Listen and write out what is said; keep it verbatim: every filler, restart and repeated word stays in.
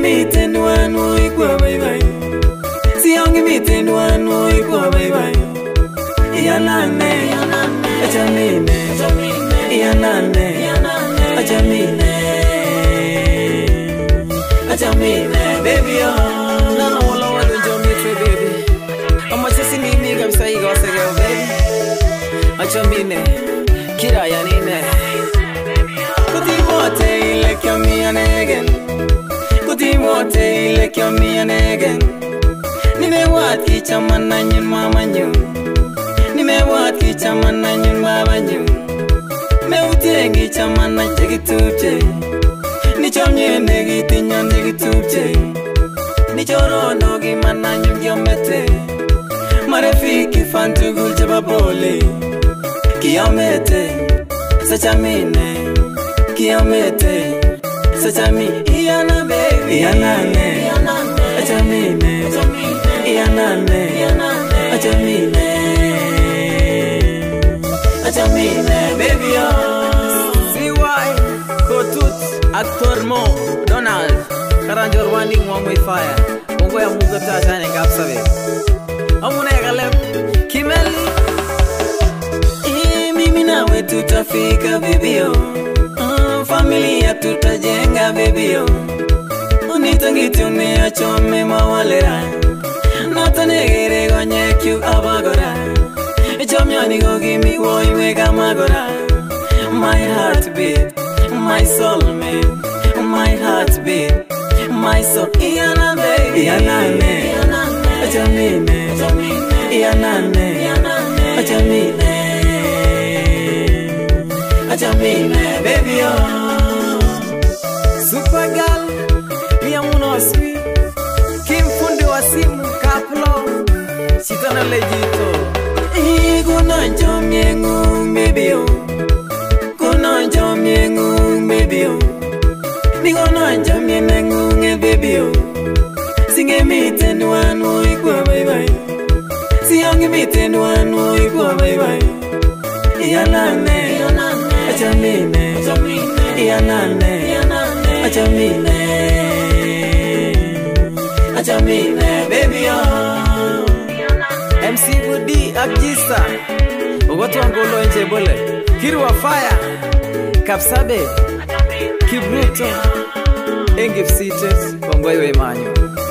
Singemiten wan oi kwa bye bye. Siongemiten wan oi kwa bye bye. Yanane, achamine, yanane, achamine, achamine, baby oh. Nana wala wala jomitwe baby. Ama chesi mimi kabisa igose girl baby. Achamine, kira yanine. Kutimote ile kami anegen. Kutimote ile kami anegen. Nime wat ki chamana nyun mama nyun. Nime wat ki chamana nyun baba nyun. Me utiengi chamana cheki tupche. Ni chomye negi tinyan cheki tupche. Ni chorono gi mana nyun kiamete. Marefiki fantugul cheba bole. Kiamete sachamine. Kiamete sachami. Iyana baby Iyanane achamine. Iyanane achamine. Achamine baby oh. C Y Kotut Actor Mo Donald Karanjor Wandi Mwangwe Fire Mungo ya Mungo Tashane Kapsabe Amuna ya Kalem Kimeli. Ii mimi nawe tutafika baby oh. uh, Familia tutajenga baby oh. Unitangitune achome mawalera. Natanegere gonye kyu abagora. Chomyani go give me woy wega magora. My heartbeat, my soulmate, my heartbeat, my soul. Iyana baby, Iyanane, achamine, Iyanane, achamine, achamine, baby oh. Super girl, miya muno sweet. Kim fundi wa simu kaplo. Chitana legito. Konon Chomiengung baby oh. Konon Chomiengung baby oh. Ni konon Chomiengung baby oh. Singemiten wan oi kwa bye bye. Siongemiten wan oi kwa bye bye. Iyanane achamine. Iyanane achamine. Achamine baby oh. M C Woody Abjisa Ogotu Angolo Enche Bole Kirwa Fire Kapsabe Kibruto Engif Sites Wangwaiwe Manyo.